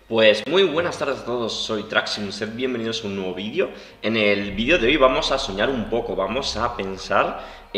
Pues muy buenas tardes a todos, soy Traximus, sed bienvenidos a un nuevo vídeo. En el vídeo de hoy vamos a soñar un poco, vamos a pensar,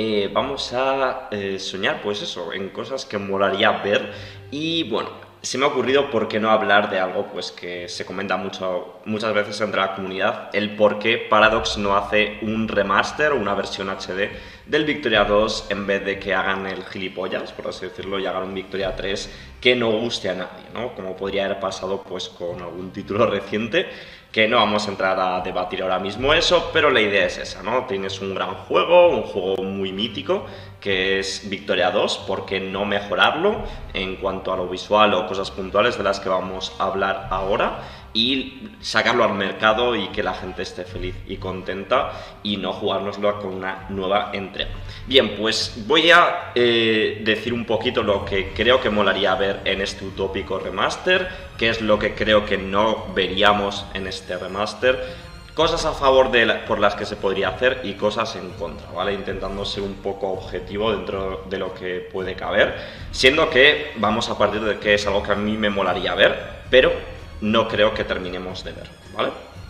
soñar pues eso, en cosas que molaría ver. Y bueno, se me ha ocurrido por qué no hablar de algo pues que se comenta muchas veces entre la comunidad, el por qué Paradox no hace un remaster o una versión HD del Victoria 2 en vez de que hagan el gilipollas, por así decirlo, y hagan un Victoria 3 que no guste a nadie, ¿no? Como podría haber pasado pues con algún título reciente, que no vamos a entrar a debatir ahora mismo eso, pero la idea es esa, ¿no? Tienes un gran juego, un juego muy mítico, que es Victoria 2, ¿por qué no mejorarlo en cuanto a lo visual o cosas puntuales de las que vamos a hablar ahora? Y sacarlo al mercado y que la gente esté feliz y contenta y no jugárnoslo con una nueva entrega. Bien, pues voy a decir un poquito lo que creo que molaría ver en este utópico remaster, qué es lo que creo que no veríamos en este remaster, cosas a favor por las que se podría hacer y cosas en contra, ¿vale? Intentando ser un poco objetivo dentro de lo que puede caber, siendo que vamos a partir de que es algo que a mí me molaría ver, pero no creo que terminemos de ver, ¿vale?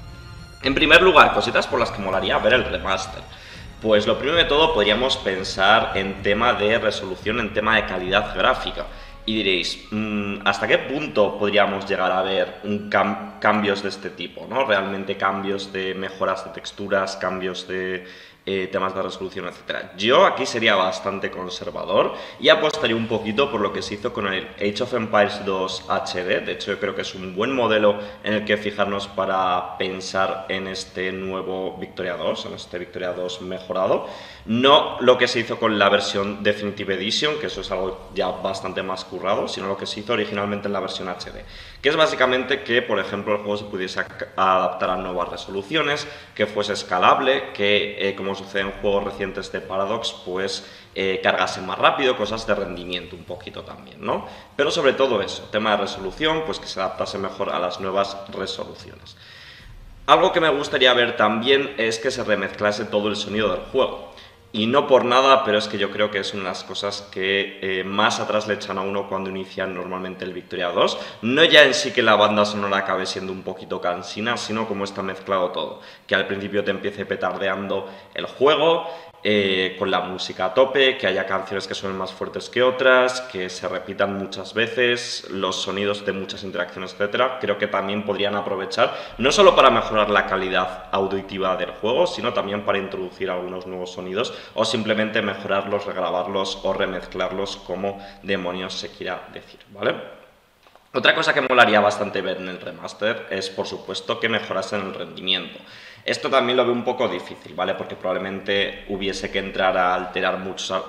En primer lugar, cositas por las que molaría ver el remaster. Pues lo primero de todo podríamos pensar en tema de resolución, en tema de calidad gráfica. Y diréis, ¿hasta qué punto podríamos llegar a ver cambios de este tipo, ¿no? Realmente cambios de mejoras de texturas, cambios de temas de resolución, etcétera. Yo aquí sería bastante conservador y apostaría un poquito por lo que se hizo con el Age of Empires 2 HD. De hecho, yo creo que es un buen modelo en el que fijarnos para pensar en este nuevo Victoria 2, en este Victoria 2 mejorado. No lo que se hizo con la versión Definitive Edition, que eso es algo ya bastante más currado, sino lo que se hizo originalmente en la versión HD, que es básicamente que, por ejemplo, el juego se pudiese adaptar a nuevas resoluciones, que fuese escalable, que, como sucede en juegos recientes de Paradox, pues cargase más rápido, cosas de rendimiento un poquito también, ¿no? Pero sobre todo eso, tema de resolución, pues que se adaptase mejor a las nuevas resoluciones. Algo que me gustaría ver también es que se remezclase todo el sonido del juego. Y no por nada, pero es que yo creo que es una de las cosas que más atrás le echan a uno cuando inician normalmente el Victoria 2. No ya en sí que la banda sonora acabe siendo un poquito cansina, sino como está mezclado todo. Que al principio te empiece petardeando el juego, con la música a tope, que haya canciones que suenen más fuertes que otras, que se repitan muchas veces, los sonidos de muchas interacciones, etcétera. Creo que también podrían aprovechar, no solo para mejorar la calidad auditiva del juego, sino también para introducir algunos nuevos sonidos o simplemente mejorarlos, regrabarlos o remezclarlos, como demonios se quiera decir, ¿vale? Otra cosa que molaría bastante ver en el remaster es, por supuesto, que mejorasen el rendimiento. Esto también lo veo un poco difícil, ¿vale? Porque probablemente hubiese que entrar a alterar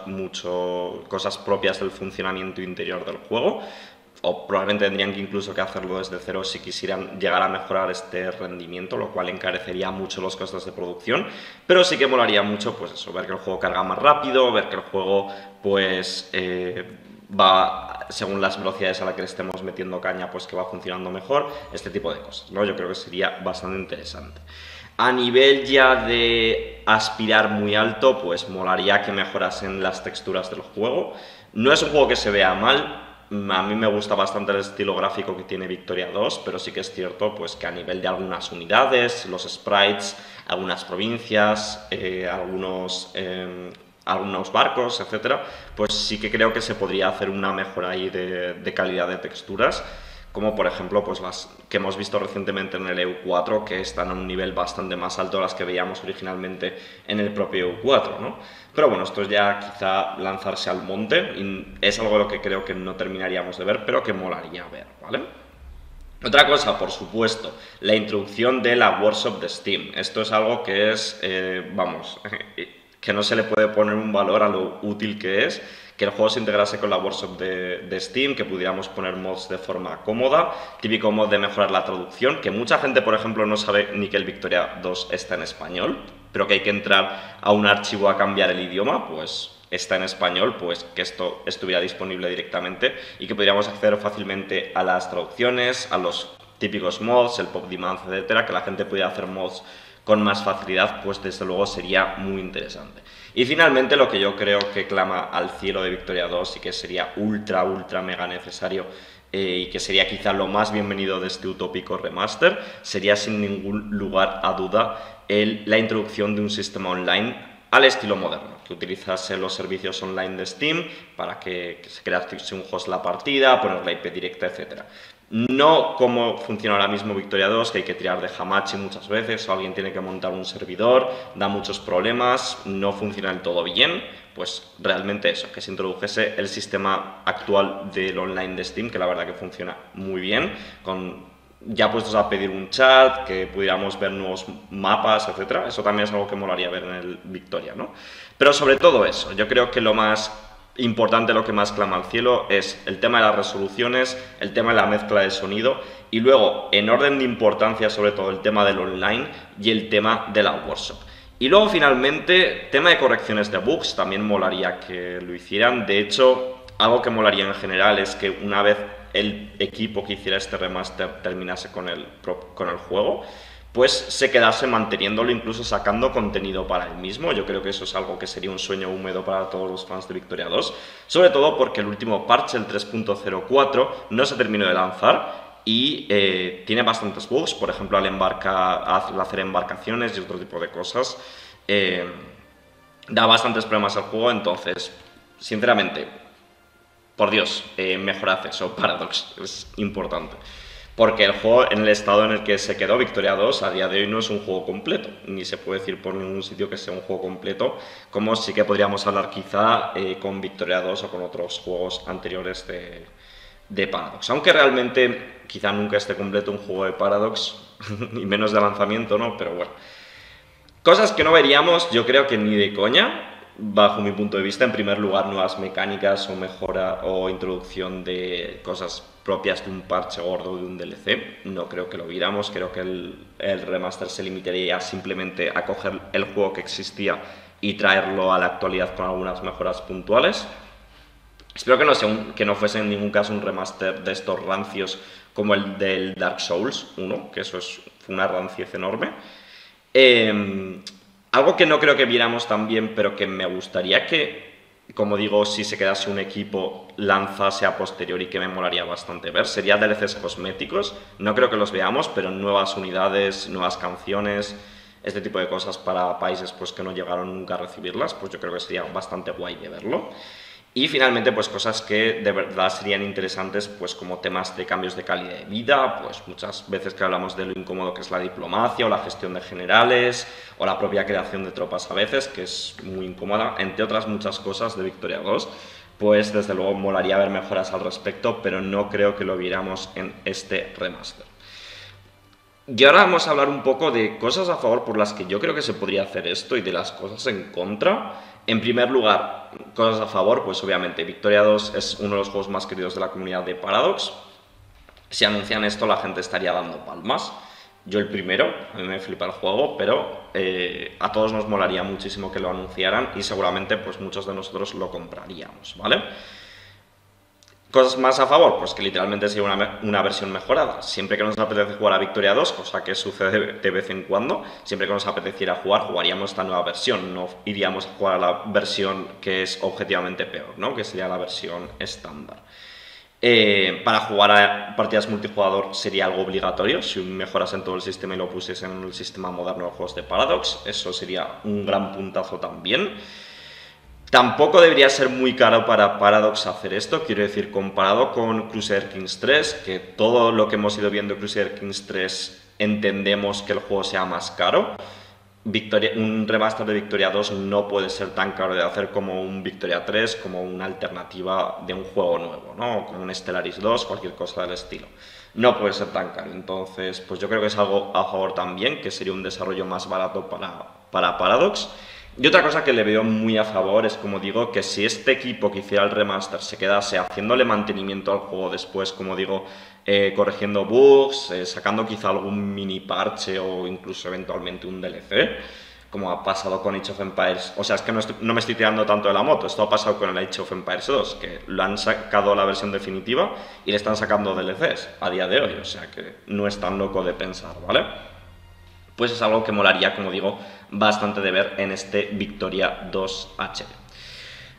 mucho cosas propias del funcionamiento interior del juego, o probablemente tendrían que incluso que hacerlo desde cero si quisieran llegar a mejorar este rendimiento, lo cual encarecería mucho los costes de producción, pero sí que molaría mucho, pues eso, ver que el juego carga más rápido, ver que el juego, pues, va según las velocidades a las que le estemos metiendo caña, pues que va funcionando mejor, este tipo de cosas, ¿no? Yo creo que sería bastante interesante. A nivel ya de aspirar muy alto, pues molaría que mejorasen las texturas del juego. No es un juego que se vea mal, a mí me gusta bastante el estilo gráfico que tiene Victoria 2, pero sí que es cierto pues, que a nivel de algunas unidades, los sprites, algunas provincias, algunos barcos, etcétera, pues sí que creo que se podría hacer una mejora ahí de calidad de texturas, como por ejemplo pues las que hemos visto recientemente en el EU4, que están a un nivel bastante más alto a las que veíamos originalmente en el propio EU4, ¿no? Pero bueno, esto es ya quizá lanzarse al monte, y es algo de lo que creo que no terminaríamos de ver, pero que molaría ver, ¿vale? Otra cosa, por supuesto, la introducción de la workshop de Steam. Esto es algo que es, que no se le puede poner un valor a lo útil que es, que el juego se integrase con la workshop de Steam, que pudiéramos poner mods de forma cómoda, típico mod de mejorar la traducción, que mucha gente, por ejemplo, no sabe ni que el Victoria 2 está en español, pero que hay que entrar a un archivo a cambiar el idioma, pues está en español, pues que esto estuviera disponible directamente y que pudiéramos acceder fácilmente a las traducciones, a los típicos mods, el pop demand, etcétera, que la gente pudiera hacer mods con más facilidad, pues desde luego sería muy interesante. Y finalmente lo que yo creo que clama al cielo de Victoria 2 y que sería ultra mega necesario y que sería quizá lo más bienvenido de este utópico remaster, sería sin ningún lugar a duda la introducción de un sistema online al estilo moderno, que utilizase los servicios online de Steam para que se crease un host la partida, poner la IP directa, etc. No como funciona ahora mismo Victoria 2, que hay que tirar de Hamachi muchas veces, o alguien tiene que montar un servidor, da muchos problemas, no funciona del todo bien. Pues realmente eso, que se introdujese el sistema actual del online de Steam, que la verdad que funciona muy bien, con ya puestos a pedir un chat, que pudiéramos ver nuevos mapas, etc. Eso también es algo que molaría ver en el Victoria, ¿no? Pero sobre todo eso, yo creo que lo más importante, lo que más clama al cielo, es el tema de las resoluciones, el tema de la mezcla de sonido y luego, en orden de importancia, sobre todo el tema del online y el tema de la workshop. Y luego, finalmente, tema de correcciones de bugs, también molaría que lo hicieran. De hecho, algo que molaría en general es que una vez el equipo que hiciera este remaster terminase con el juego, pues se quedase manteniéndolo, incluso sacando contenido para él mismo. Yo creo que eso es algo que sería un sueño húmedo para todos los fans de Victoria 2, sobre todo porque el último parche, el 3.04, no se terminó de lanzar y tiene bastantes bugs, por ejemplo, al hacer embarcaciones y otro tipo de cosas, da bastantes problemas al juego. Entonces, sinceramente, por Dios, mejorad eso, Paradox, es importante. Porque el juego, en el estado en el que se quedó Victoria 2, a día de hoy no es un juego completo, ni se puede decir por ningún sitio que sea un juego completo, como sí que podríamos hablar quizá con Victoria 2 o con otros juegos anteriores de Paradox. Aunque realmente quizá nunca esté completo un juego de Paradox, y menos de lanzamiento, ¿no? Pero bueno. Cosas que no veríamos, yo creo que ni de coña, bajo mi punto de vista. En primer lugar, nuevas mecánicas o mejora o introducción de cosas propias de un parche gordo de un DLC. No creo que lo viéramos, creo que el remaster se limitaría simplemente a coger el juego que existía y traerlo a la actualidad con algunas mejoras puntuales. Espero que no fuese en ningún caso un remaster de estos rancios como el del Dark Souls 1, que eso fue una ranciez enorme. Algo que no creo que viéramos también, pero que me gustaría que, como digo, si se quedase un equipo, lanzase a posteriori, que me molaría bastante ver, sería DLCs cosméticos. No creo que los veamos, pero nuevas unidades, nuevas canciones, este tipo de cosas para países pues, que no llegaron nunca a recibirlas, pues yo creo que sería bastante guay de verlo. Y finalmente, pues cosas que de verdad serían interesantes, pues como temas de cambios de calidad de vida, pues muchas veces que hablamos de lo incómodo que es la diplomacia o la gestión de generales o la propia creación de tropas a veces, que es muy incómoda, entre otras muchas cosas de Victoria 2, pues desde luego molaría ver mejoras al respecto, pero no creo que lo viéramos en este remaster. Y ahora vamos a hablar un poco de cosas a favor por las que yo creo que se podría hacer esto y de las cosas en contra. En primer lugar, cosas a favor, pues obviamente Victoria 2 es uno de los juegos más queridos de la comunidad de Paradox. Si anuncian esto, la gente estaría dando palmas. Yo el primero, a mí me flipa el juego, pero a todos nos molaría muchísimo que lo anunciaran y seguramente pues muchos de nosotros lo compraríamos, ¿vale? Cosas más a favor, pues que literalmente sería una versión mejorada. Siempre que nos apetece jugar a Victoria 2, cosa que sucede de vez en cuando, siempre que nos apeteciera jugar, jugaríamos esta nueva versión. No iríamos a jugar a la versión que es objetivamente peor, ¿no? Que sería la versión estándar. Para jugar a partidas multijugador sería algo obligatorio. Si mejoras en todo el sistema y lo pusiesen en el sistema moderno de juegos de Paradox, eso sería un gran puntazo también. Tampoco debería ser muy caro para Paradox hacer esto, quiero decir, comparado con Crusader Kings 3, que todo lo que hemos ido viendo de Crusader Kings 3 entendemos que el juego sea más caro. Un remaster de Victoria 2 no puede ser tan caro de hacer como un Victoria 3, como una alternativa de un juego nuevo, ¿no? Como un Stellaris 2, cualquier cosa del estilo. No puede ser tan caro, entonces pues yo creo que es algo a favor también, que sería un desarrollo más barato para Paradox. Y otra cosa que le veo muy a favor es, como digo, que si este equipo que hiciera el remaster se quedase haciéndole mantenimiento al juego después, como digo, corrigiendo bugs, sacando quizá algún mini parche o incluso eventualmente un DLC, como ha pasado con Age of Empires. O sea, es que no me estoy tirando tanto de la moto, esto ha pasado con el Age of Empires 2, que lo han sacado la versión definitiva y le están sacando DLCs a día de hoy, o sea que no es tan loco de pensar, ¿vale? Pues es algo que molaría, como digo, bastante de ver en este Victoria 2 HD.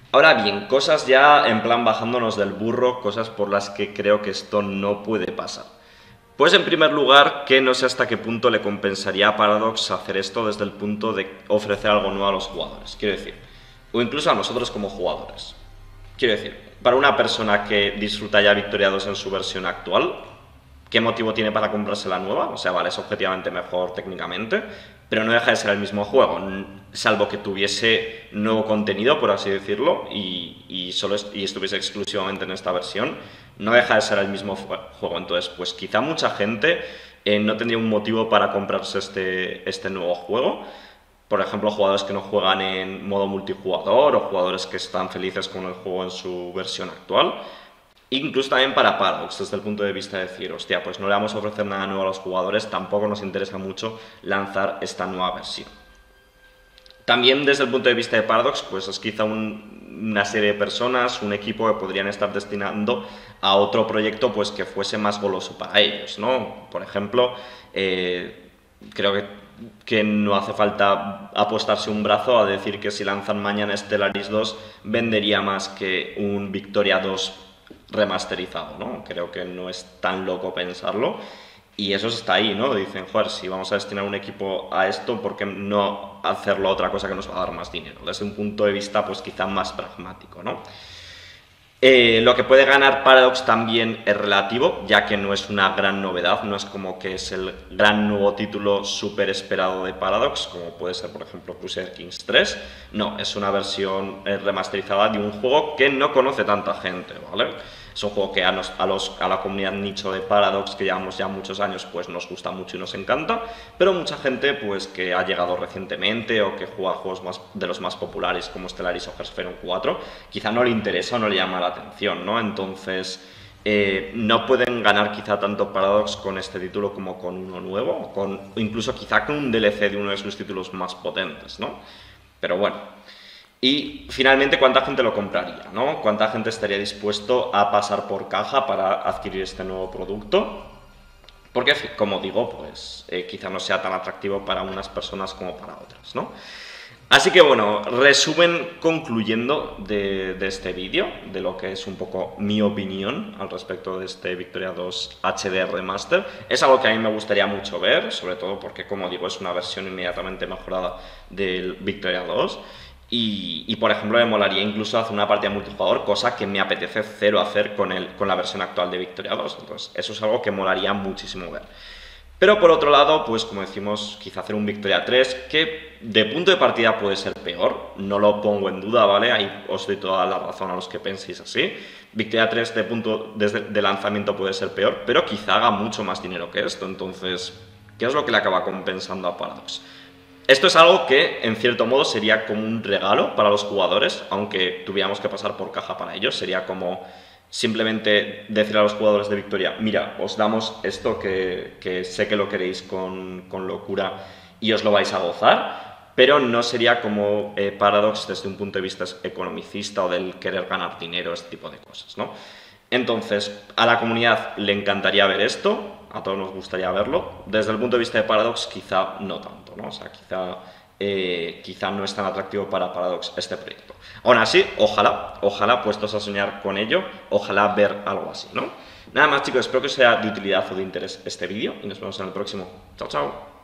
Ahora bien, cosas ya en plan bajándonos del burro, cosas por las que creo que esto no puede pasar. Pues en primer lugar, que no sé hasta qué punto le compensaría a Paradox hacer esto desde el punto de ofrecer algo nuevo a los jugadores, quiero decir, o incluso a nosotros como jugadores. Quiero decir, para una persona que disfruta ya Victoria 2 en su versión actual, ¿qué motivo tiene para comprarse la nueva? O sea, vale, es objetivamente mejor técnicamente, pero no deja de ser el mismo juego, salvo que tuviese nuevo contenido, por así decirlo, y estuviese exclusivamente en esta versión, no deja de ser el mismo juego. Entonces, pues quizá mucha gente no tendría un motivo para comprarse este nuevo juego. Por ejemplo, jugadores que no juegan en modo multijugador o jugadores que están felices con el juego en su versión actual. Incluso también para Paradox, desde el punto de vista de decir, hostia, pues no le vamos a ofrecer nada nuevo a los jugadores, tampoco nos interesa mucho lanzar esta nueva versión. También desde el punto de vista de Paradox, pues es quizá una serie de personas, un equipo que podrían estar destinando a otro proyecto pues que fuese más goloso para ellos, ¿no? Por ejemplo, creo que no hace falta apostarse un brazo a decir que si lanzan mañana Stellaris 2 vendería más que un Victoria 2 remasterizado, ¿no? Creo que no es tan loco pensarlo. Y eso está ahí, ¿no? Dicen, joder, si vamos a destinar un equipo a esto, ¿por qué no hacerlo a otra cosa que nos va a dar más dinero? Desde un punto de vista, pues quizá más pragmático, ¿no? Lo que puede ganar Paradox también es relativo, ya que no es una gran novedad, no es como que es el gran nuevo título súper esperado de Paradox, como puede ser, por ejemplo, Crusader Kings 3. No, es una versión remasterizada de un juego que no conoce tanta gente, ¿vale? Es un juego que a la comunidad nicho de Paradox, que llevamos ya muchos años, pues nos gusta mucho y nos encanta, pero mucha gente pues que ha llegado recientemente o que juega juegos de los más populares como Stellaris o Hearthstone 4, quizá no le interesa o no le llama la atención, ¿no? Entonces, no pueden ganar quizá tanto Paradox con este título como con uno nuevo, o incluso quizá con un DLC de uno de sus títulos más potentes, ¿no? Pero bueno. Y finalmente, ¿cuánta gente lo compraría, ¿no? ¿Cuánta gente estaría dispuesto a pasar por caja para adquirir este nuevo producto? Porque, como digo, pues quizá no sea tan atractivo para unas personas como para otras, ¿no? Así que bueno, resumen concluyendo de este vídeo, de lo que es un poco mi opinión al respecto de este Victoria 2 HD Remaster. Es algo que a mí me gustaría mucho ver, sobre todo porque, como digo, es una versión inmediatamente mejorada del Victoria 2. Y por ejemplo, me molaría incluso hacer una partida multijugador, cosa que me apetece cero hacer con la versión actual de Victoria 2. Entonces, eso es algo que molaría muchísimo ver. Pero por otro lado, pues como decimos, quizá hacer un Victoria 3 que de punto de partida puede ser peor, no lo pongo en duda, ¿vale? Ahí os doy toda la razón a los que penséis así. Victoria 3 de lanzamiento puede ser peor, pero quizá haga mucho más dinero que esto. Entonces, ¿qué es lo que le acaba compensando a Paradox? Esto es algo que, en cierto modo, sería como un regalo para los jugadores, aunque tuviéramos que pasar por caja para ellos. Sería como simplemente decir a los jugadores de Victoria, mira, os damos esto que sé que lo queréis con locura y os lo vais a gozar, pero no sería como Paradox desde un punto de vista economicista o del querer ganar dinero, este tipo de cosas, ¿no? Entonces, a la comunidad le encantaría ver esto, a todos nos gustaría verlo. Desde el punto de vista de Paradox, quizá no tanto, ¿no? O sea, quizá no es tan atractivo para Paradox este proyecto. Aún así, ojalá puestos a soñar con ello, ojalá ver algo así, ¿no? Nada más, chicos, espero que sea de utilidad o de interés este vídeo y nos vemos en el próximo. Chao, chao.